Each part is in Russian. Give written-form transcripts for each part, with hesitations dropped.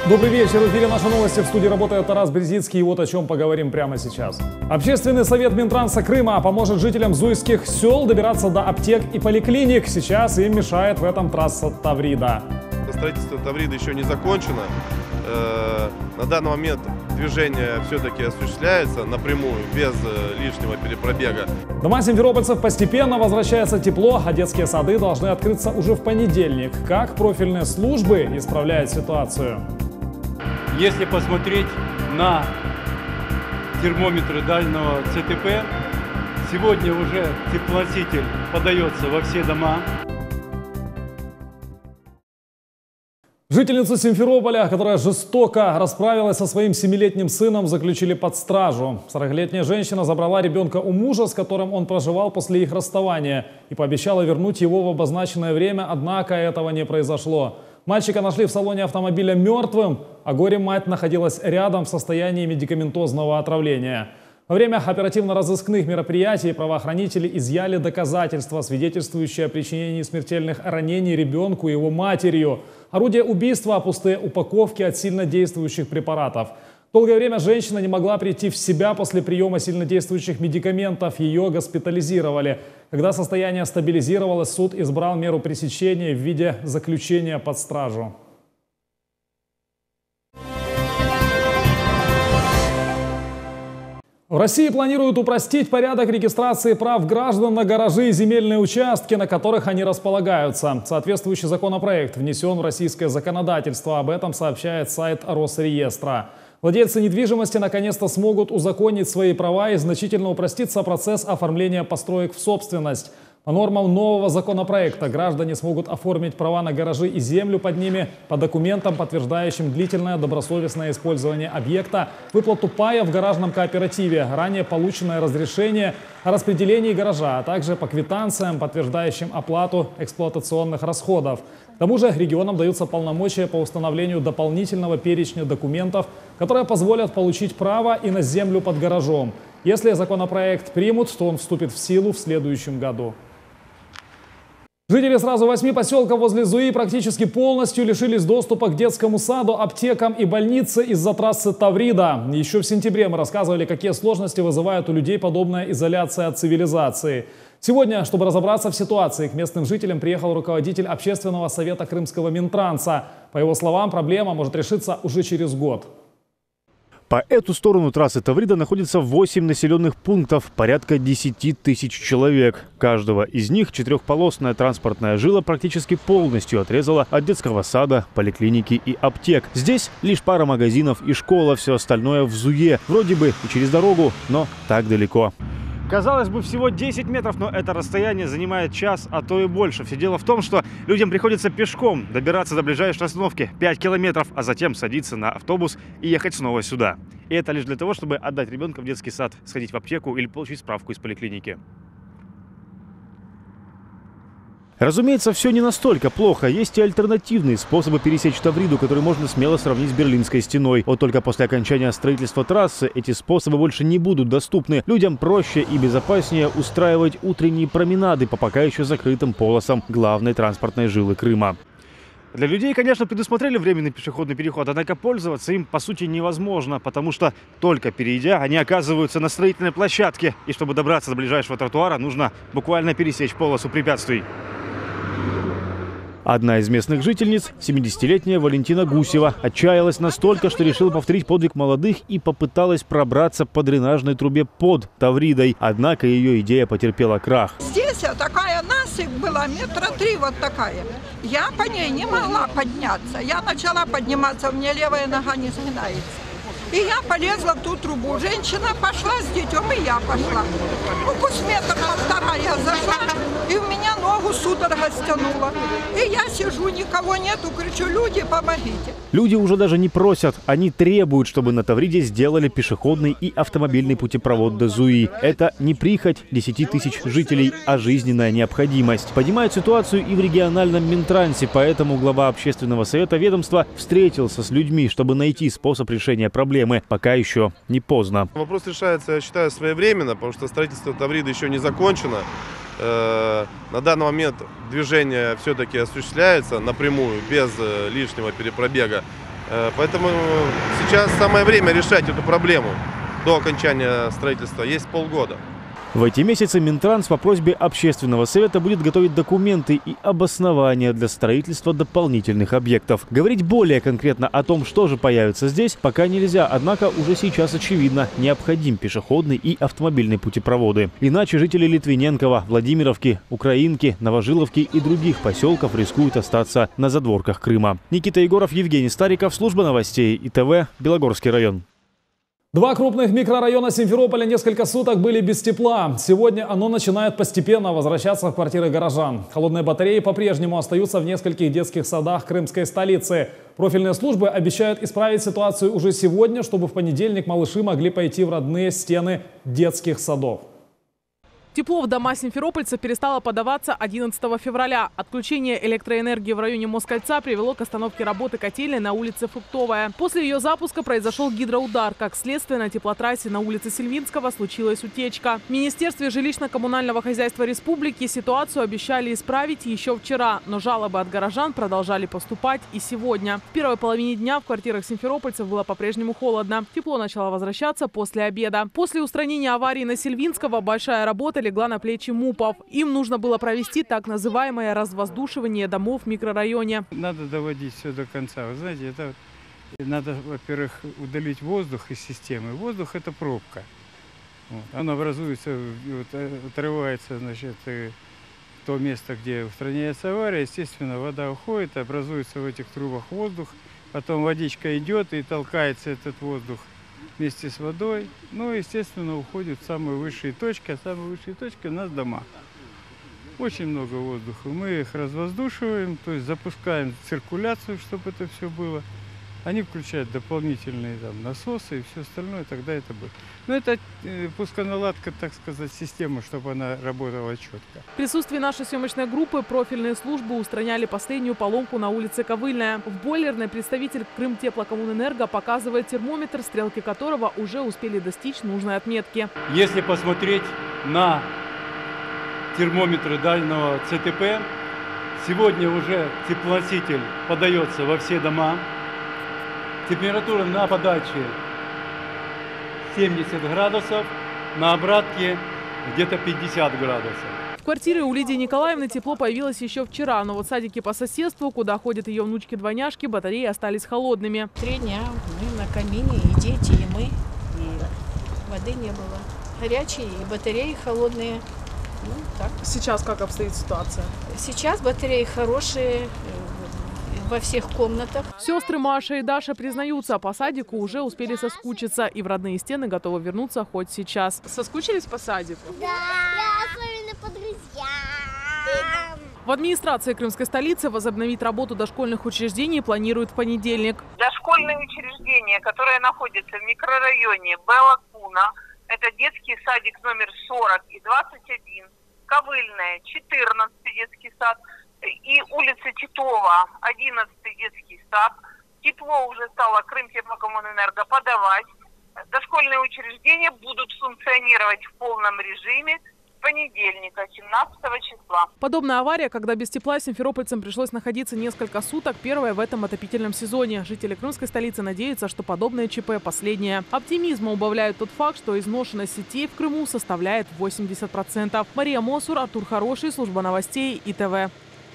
Добрый вечер. В эфире «Наши новости». В студии работает Тарас Березицкий. И вот о чем поговорим прямо сейчас. Общественный совет Минтранса Крыма поможет жителям зуйских сел добираться до аптек и поликлиник. Сейчас им мешает в этом трасса Таврида. Строительство Таврида еще не закончено. На данный момент движение все-таки осуществляется напрямую, без лишнего перепробега. Дома симферопольцев постепенно возвращается тепло, а детские сады должны открыться уже в понедельник. Как профильные службы исправляют ситуацию? Если посмотреть на термометры дальнего ЦТП, сегодня уже теплоноситель подается во все дома. Жительницу Симферополя, которая жестоко расправилась со своим 7-летним сыном, заключили под стражу. 40-летняя женщина забрала ребенка у мужа, с которым он проживал после их расставания, и пообещала вернуть его в обозначенное время, однако этого не произошло. Мальчика нашли в салоне автомобиля мертвым, а горе-мать находилась рядом в состоянии медикаментозного отравления. Во время оперативно-розыскных мероприятий правоохранители изъяли доказательства, свидетельствующие о причинении смертельных ранений ребенку и его матерью. Орудие убийства, пустые упаковки от сильнодействующих препаратов. Долгое время женщина не могла прийти в себя после приема сильнодействующих медикаментов. Ее госпитализировали. Когда состояние стабилизировалось, суд избрал меру пресечения в виде заключения под стражу. В России планируют упростить порядок регистрации прав граждан на гаражи и земельные участки, на которых они располагаются. Соответствующий законопроект внесен в российское законодательство. Об этом сообщает сайт Росреестра. Владельцы недвижимости наконец-то смогут узаконить свои права и значительно упростится процесс оформления построек в собственность. По нормам нового законопроекта граждане смогут оформить права на гаражи и землю под ними по документам, подтверждающим длительное добросовестное использование объекта, выплату пая в гаражном кооперативе, ранее полученное разрешение о распределении гаража, а также по квитанциям, подтверждающим оплату эксплуатационных расходов. К тому же регионам даются полномочия по установлению дополнительного перечня документов, которые позволят получить право и на землю под гаражом. Если законопроект примут, то он вступит в силу в следующем году. Жители сразу 8 поселков возле Зуи практически полностью лишились доступа к детскому саду, аптекам и больнице из-за трассы Таврида. Еще в сентябре мы рассказывали, какие сложности вызывает у людей подобная изоляция от цивилизации. Сегодня, чтобы разобраться в ситуации, к местным жителям приехал руководитель общественного совета Крымского Минтранса. По его словам, проблема может решиться уже через год. По эту сторону трассы Таврида находится 8 населенных пунктов, порядка 10 тысяч человек. Каждого из них четырехполосная транспортная жила практически полностью отрезала от детского сада, поликлиники и аптек. Здесь лишь пара магазинов и школа, все остальное в Зуе. Вроде бы и через дорогу, но так далеко. Казалось бы, всего 10 метров, но это расстояние занимает час, а то и больше. Все дело в том, что людям приходится пешком добираться до ближайшей остановки 5 километров, а затем садиться на автобус и ехать снова сюда. И это лишь для того, чтобы отдать ребенка в детский сад, сходить в аптеку или получить справку из поликлиники. Разумеется, все не настолько плохо. Есть и альтернативные способы пересечь Тавриду, которые можно смело сравнить с Берлинской стеной. Вот только после окончания строительства трассы эти способы больше не будут доступны. Людям проще и безопаснее устраивать утренние променады по пока еще закрытым полосам главной транспортной жилы Крыма. Для людей, конечно, предусмотрели временный пешеходный переход, однако пользоваться им, по сути, невозможно, потому что, только перейдя, они оказываются на строительной площадке. И чтобы добраться до ближайшего тротуара, нужно буквально пересечь полосу препятствий. Одна из местных жительниц, 70-летняя Валентина Гусева, отчаялась настолько, что решила повторить подвиг молодых и попыталась пробраться по дренажной трубе под Тавридой. Однако ее идея потерпела крах. Здесь такая насыпь была, 3 метра вот такая. Я по ней не могла подняться. Я начала подниматься, у меня левая нога не сгинается. И я полезла в ту трубу. Женщина пошла с детем, и я пошла. Пусть 1,5 метра я зашла, и у меня ногу судорога стянула. И я сижу, никого нету, кричу: люди, помогите. Люди уже даже не просят, они требуют, чтобы на Тавриде сделали пешеходный и автомобильный путепровод до Зуи. Это не прихоть 10 тысяч жителей, а жизненная необходимость. Понимают ситуацию и в региональном Минтрансе, поэтому глава общественного совета ведомства встретился с людьми, чтобы найти способ решения проблемы. Пока еще не поздно. Вопрос решается, я считаю, своевременно, потому что строительство Таврида еще не закончено. На данный момент движение все-таки осуществляется напрямую, без лишнего перепробега. Поэтому сейчас самое время решать эту проблему. До окончания строительства есть полгода. В эти месяцы Минтранс по просьбе Общественного совета будет готовить документы и обоснования для строительства дополнительных объектов. Говорить более конкретно о том, что же появится здесь, пока нельзя, однако уже сейчас очевидно, необходим пешеходный и автомобильный путепроводы. Иначе жители Литвиненкова, Владимировки, Украинки, Новожиловки и других поселков рискуют остаться на задворках Крыма. Никита Егоров, Евгений Стариков, служба новостей ИТВ, Белогорский район. Два крупных микрорайона Симферополя несколько суток были без тепла. Сегодня оно начинает постепенно возвращаться в квартиры горожан. Холодные батареи по-прежнему остаются в нескольких детских садах крымской столицы. Профильные службы обещают исправить ситуацию уже сегодня, чтобы в понедельник малыши могли пойти в родные стены детских садов. Тепло в дома симферопольца перестало подаваться 11 февраля. Отключение электроэнергии в районе Москальца привело к остановке работы котельной на улице Фруктовая. После ее запуска произошел гидроудар. Как следствие, на теплотрассе на улице Сильвинского случилась утечка. В Министерстве жилищно-коммунального хозяйства республики ситуацию обещали исправить еще вчера. Но жалобы от горожан продолжали поступать и сегодня. В первой половине дня в квартирах симферопольцев было по-прежнему холодно. Тепло начало возвращаться после обеда. После устранения аварии на Сильвинского большая работа легла на плечи МУПов. Им нужно было провести так называемое развоздушивание домов в микрорайоне. Надо доводить все до конца. Вы знаете, это надо, во-первых, удалить воздух из системы. Воздух – это пробка. Вот. Он образуется, отрывается, значит, в то место, где устраняется авария. Естественно, вода уходит, образуется в этих трубах воздух. Потом водичка идет и толкается этот воздух вместе с водой, ну, естественно, уходит в самые высшие точки, а самые высшие точки у нас дома. Очень много воздуха. Мы их развоздушиваем, то есть запускаем циркуляцию, чтобы это все было. Они включают дополнительные там насосы и все остальное, тогда это будет. Но это пусконаладка, так сказать, системы, чтобы она работала четко. В присутствии нашей съемочной группы профильные службы устраняли последнюю поломку на улице Ковыльная. В бойлерной представитель Крымтеплокоммунэнерго показывает термометр, стрелки которого уже успели достичь нужной отметки. Если посмотреть на термометры дальнего ЦТП, сегодня уже теплоноситель подается во все дома. Температура на подаче 70 градусов, на обратке где-то 50 градусов. В квартире у Лидии Николаевны тепло появилось еще вчера, но вот в садике по соседству, куда ходят ее внучки-двойняшки, батареи остались холодными. 3 дня мы на камине, и дети, и мы, и воды не было. Горячие, и батареи холодные. Ну, так. Сейчас как обстоит ситуация? Сейчас батареи хорошие во всех комнатах. Сестры Маша и Даша признаются, по садику уже успели соскучиться и в родные стены готовы вернуться хоть сейчас. Соскучились по садику? Да, особенно по друзьям. В администрации крымской столицы возобновить работу дошкольных учреждений планируют в понедельник. Дошкольные учреждения, которые находятся в микрорайоне Белокуна, это детский садик номер 40 и 21, Ковыльная, 14 детский сад, и улица Титова, 11 детский сад. Тепло уже стало Крымтеплокоммунэнерго подавать. Дошкольные учреждения будут функционировать в полном режиме с понедельника, 17 числа. Подобная авария, когда без тепла симферопольцам пришлось находиться несколько суток, первая в этом отопительном сезоне. Жители крымской столицы надеются, что подобное ЧП последнее. Оптимизма убавляет тот факт, что изношенность сетей в Крыму составляет 80%. Мария Мосур, Артур Хороший, служба новостей ИТВ.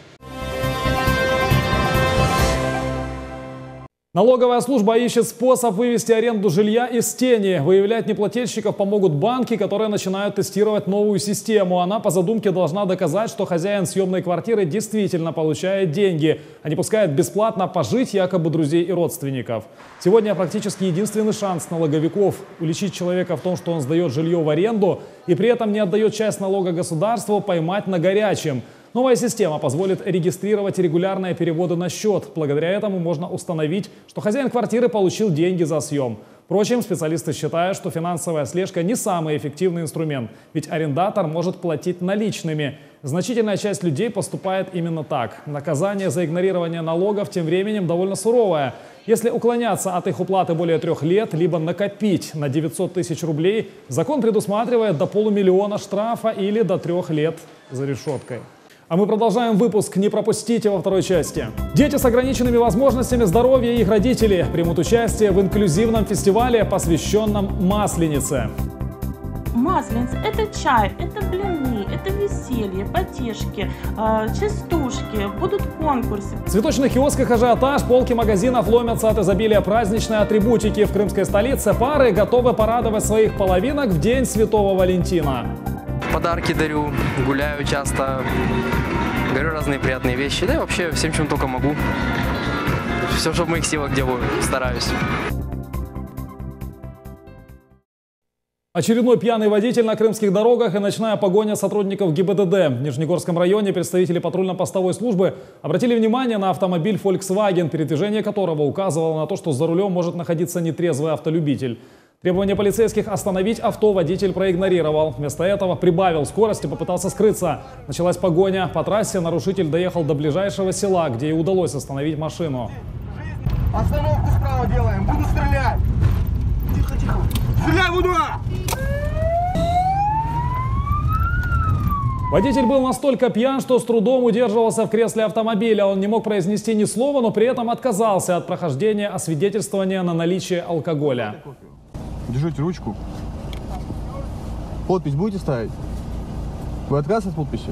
Налоговая служба ищет способ вывести аренду жилья из тени. Выявлять неплательщиков помогут банки, которые начинают тестировать новую систему. Она по задумке должна доказать, что хозяин съемной квартиры действительно получает деньги, а не пускает бесплатно пожить якобы друзей и родственников. Сегодня практически единственный шанс налоговиков уличить человека в том, что он сдает жилье в аренду и при этом не отдает часть налога государству, поймать на горячем. Новая система позволит регистрировать регулярные переводы на счет. Благодаря этому можно установить, что хозяин квартиры получил деньги за съем. Впрочем, специалисты считают, что финансовая слежка не самый эффективный инструмент, ведь арендатор может платить наличными. Значительная часть людей поступает именно так. Наказание за игнорирование налогов тем временем довольно суровое. Если уклоняться от их уплаты более 3 лет, либо накопить на 900 тысяч рублей, закон предусматривает до 500 000 штрафа или до 3 лет за решеткой. А мы продолжаем выпуск. Не пропустите во второй части. Дети с ограниченными возможностями здоровья и их родители примут участие в инклюзивном фестивале, посвященном Масленице. Масленица – это чай, это блины, это веселье, потешки, частушки, будут конкурсы. В цветочных киосках ажиотаж, полки магазинов ломятся от изобилия праздничной атрибутики. В крымской столице пары готовы порадовать своих половинок в День Святого Валентина. Подарки дарю, гуляю часто, говорю разные приятные вещи, да и вообще всем, чем только могу. Все, что в моих силах делаю, стараюсь. Очередной пьяный водитель на крымских дорогах и ночная погоня сотрудников ГИБДД. В Нижнегорском районе представители патрульно-постовой службы обратили внимание на автомобиль Volkswagen, передвижение которого указывало на то, что за рулем может находиться нетрезвый автолюбитель. Требования полицейских остановить авто водитель проигнорировал. Вместо этого прибавил скорость и попытался скрыться. Началась погоня. По трассе нарушитель доехал до ближайшего села, где и удалось остановить машину. Остановку справа делаем. Буду стрелять. Тихо, тихо. Стреляй буду! Водитель был настолько пьян, что с трудом удерживался в кресле автомобиля. Он не мог произнести ни слова, но при этом отказался от прохождения освидетельствования на наличие алкоголя. Держите ручку. Подпись будете ставить? Вы отказываетесь от подписи?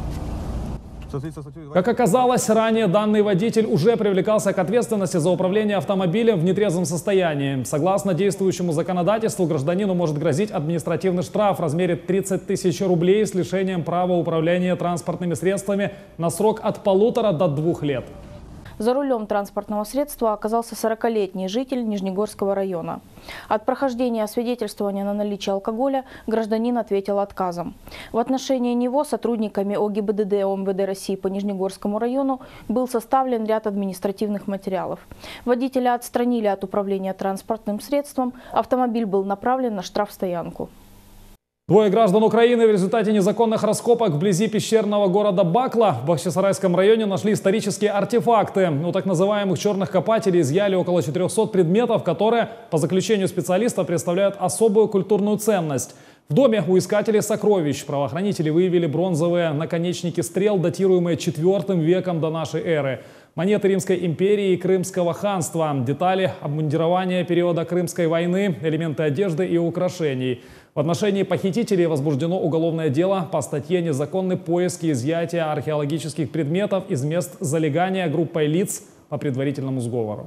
Как оказалось, ранее данный водитель уже привлекался к ответственности за управление автомобилем в нетрезвом состоянии. Согласно действующему законодательству, гражданину может грозить административный штраф в размере 30 тысяч рублей с лишением права управления транспортными средствами на срок от 1,5 до 2 лет. За рулем транспортного средства оказался 40-летний житель Нижнегорского района. От прохождения освидетельствования на наличие алкоголя гражданин ответил отказом. В отношении него сотрудниками ОГИБДД ОМВД России по Нижнегорскому району был составлен ряд административных материалов. Водителя отстранили от управления транспортным средством, автомобиль был направлен на штрафстоянку. Двое граждан Украины в результате незаконных раскопок вблизи пещерного города Бакла в Бахчисарайском районе нашли исторические артефакты. У так называемых черных копателей изъяли около 400 предметов, которые, по заключению специалистов, представляют особую культурную ценность. В доме у искателей сокровищ правоохранители выявили бронзовые наконечники стрел, датируемые IV веком до нашей эры. Монеты Римской империи и Крымского ханства, детали обмундирования периода Крымской войны, элементы одежды и украшений. В отношении похитителей возбуждено уголовное дело по статье «Незаконный поиск и изъятие археологических предметов из мест залегания группой лиц по предварительному сговору».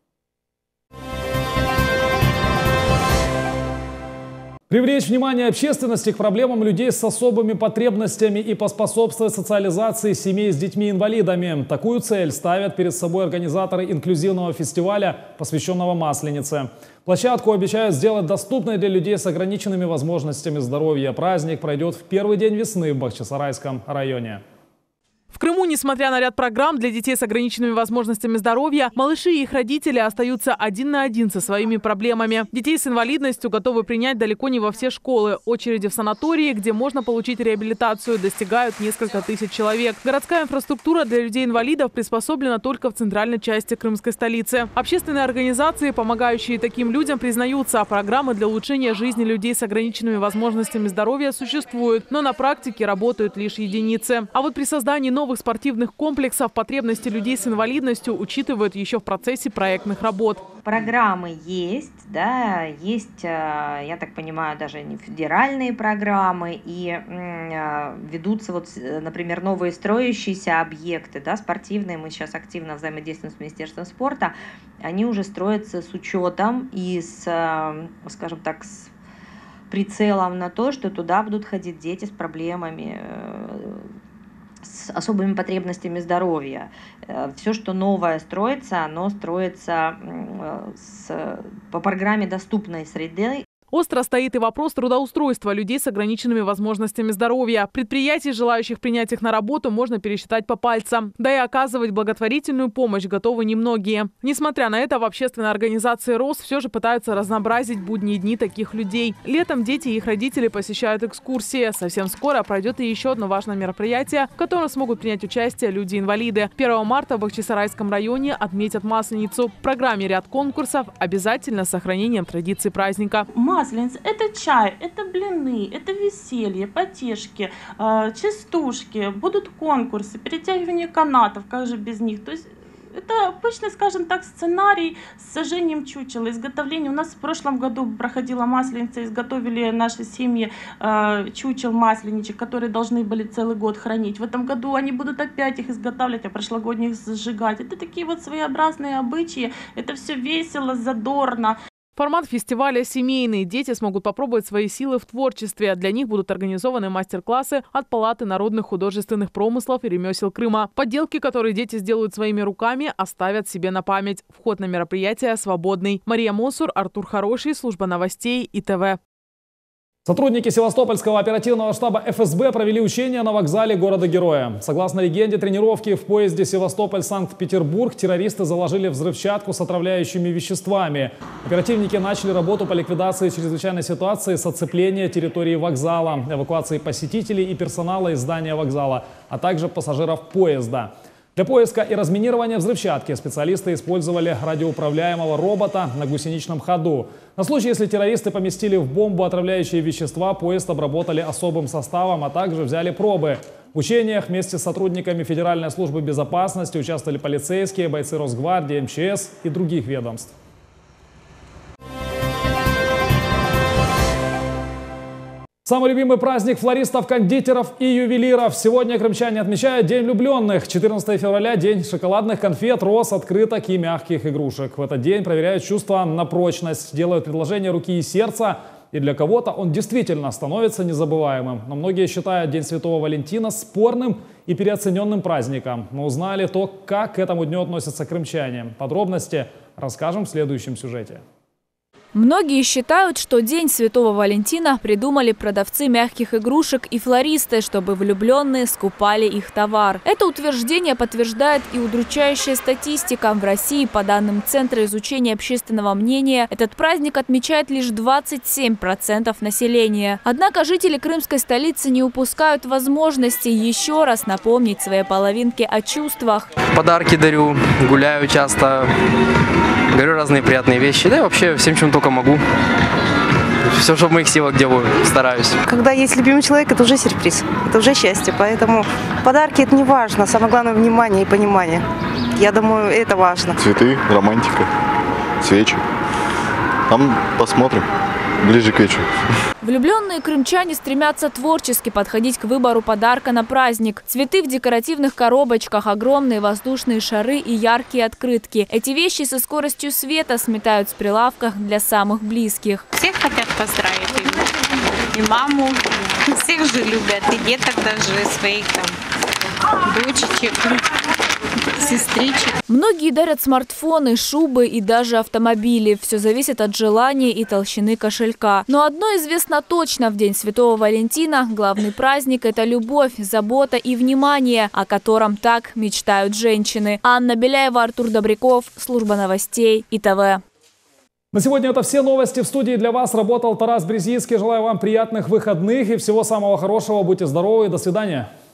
Привлечь внимание общественности к проблемам людей с особыми потребностями и поспособствовать социализации семей с детьми-инвалидами. Такую цель ставят перед собой организаторы инклюзивного фестиваля, посвященного Масленице. Площадку обещают сделать доступной для людей с ограниченными возможностями здоровья. Праздник пройдет в первый день весны в Бахчисарайском районе. В Крыму, несмотря на ряд программ для детей с ограниченными возможностями здоровья, малыши и их родители остаются один на один со своими проблемами. Детей с инвалидностью готовы принять далеко не во все школы. Очереди в санатории, где можно получить реабилитацию, достигают несколько тысяч человек. Городская инфраструктура для людей-инвалидов приспособлена только в центральной части крымской столицы. Общественные организации, помогающие таким людям, признаются, а программы для улучшения жизни людей с ограниченными возможностями здоровья существуют, но на практике работают лишь единицы. А вот при создании новых спортивных комплексов потребности людей с инвалидностью учитывают еще в процессе проектных работ. Программы есть, да, есть, я так понимаю, даже не федеральные программы, и ведутся, вот, например, новые строящиеся объекты, да, спортивные, мы сейчас активно взаимодействуем с Министерством спорта, они уже строятся с учетом и с, скажем так, с прицелом на то, что туда будут ходить дети с проблемами, с особыми потребностями здоровья. Все, что новое строится, оно строится по программе доступной среды. Остро стоит и вопрос трудоустройства людей с ограниченными возможностями здоровья. Предприятий, желающих принять их на работу, можно пересчитать по пальцам. Да и оказывать благотворительную помощь готовы немногие. Несмотря на это, в общественной организации РОС все же пытаются разнообразить будние дни таких людей. Летом дети и их родители посещают экскурсии. Совсем скоро пройдет и еще одно важное мероприятие, в котором смогут принять участие люди-инвалиды. 1 марта в Бахчисарайском районе отметят Масленицу. В программе ряд конкурсов, обязательно с сохранением традиций праздника. Масленица – это чай, это блины, это веселье, потешки, частушки, будут конкурсы, перетягивание канатов, как же без них. То есть это обычный, скажем так, сценарий с сожжением чучела, изготовление. У нас в прошлом году проходила Масленица, изготовили наши семьи чучел масленичек, которые должны были целый год хранить. В этом году они будут опять их изготавливать, а прошлогодних сжигать. Это такие вот своеобразные обычаи, это все весело, задорно. Формат фестиваля семейный. Дети смогут попробовать свои силы в творчестве. Для них будут организованы мастер-классы от Палаты народных художественных промыслов и ремесел Крыма. Поделки, которые дети сделают своими руками, оставят себе на память. Вход на мероприятие свободный. Мария Мосур, Артур Хороший, служба новостей ИТВ. Сотрудники Севастопольского оперативного штаба ФСБ провели учения на вокзале города-героя. Согласно легенде тренировки, в поезде Севастополь-Санкт-Петербург террористы заложили взрывчатку с отравляющими веществами. Оперативники начали работу по ликвидации чрезвычайной ситуации с оцепления территории вокзала, эвакуации посетителей и персонала из здания вокзала, а также пассажиров поезда. Для поиска и разминирования взрывчатки специалисты использовали радиоуправляемого робота на гусеничном ходу. На случай, если террористы поместили в бомбу отравляющие вещества, поезд обработали особым составом, а также взяли пробы. В учениях вместе с сотрудниками Федеральной службы безопасности участвовали полицейские, бойцы Росгвардии, МЧС и других ведомств. Самый любимый праздник флористов, кондитеров и ювелиров. Сегодня крымчане отмечают День влюбленных. 14 февраля – день шоколадных конфет, роз, открыток и мягких игрушек. В этот день проверяют чувства на прочность, делают предложение руки и сердца. И для кого-то он действительно становится незабываемым. Но многие считают День Святого Валентина спорным и переоцененным праздником. Мы узнали то, как к этому дню относятся крымчане. Подробности расскажем в следующем сюжете. Многие считают, что День Святого Валентина придумали продавцы мягких игрушек и флористы, чтобы влюбленные скупали их товар. Это утверждение подтверждает и удручающая статистика. В России, по данным Центра изучения общественного мнения, этот праздник отмечает лишь 27% населения. Однако жители крымской столицы не упускают возможности еще раз напомнить своей половинке о чувствах. Подарки дарю, гуляю часто, говорю разные приятные вещи, да и вообще всем, чем только могу. Все, что в моих силах делаю, стараюсь. Когда есть любимый человек, это уже сюрприз, это уже счастье. Поэтому подарки – это не важно, самое главное – внимание и понимание. Я думаю, это важно. Цветы, романтика, свечи. Там посмотрим ближе к вечеру. Влюбленные крымчане стремятся творчески подходить к выбору подарка на праздник. Цветы в декоративных коробочках, огромные воздушные шары и яркие открытки. Эти вещи со скоростью света сметают с прилавков для самых близких. Всех хотят поздравить. И маму, всех же любят, и деток даже, своих там дочечек, сестричек. Многие дарят смартфоны, шубы и даже автомобили. Все зависит от желания и толщины кошелька. Но одно известно точно: в День Святого Валентина главный праздник – это любовь, забота и внимание, о котором так мечтают женщины. Анна Беляева, Артур Добряков, служба новостей ИТВ. На сегодня это все новости. В студии для вас работал Тарас Брезицкий. Желаю вам приятных выходных и всего самого хорошего. Будьте здоровы и до свидания.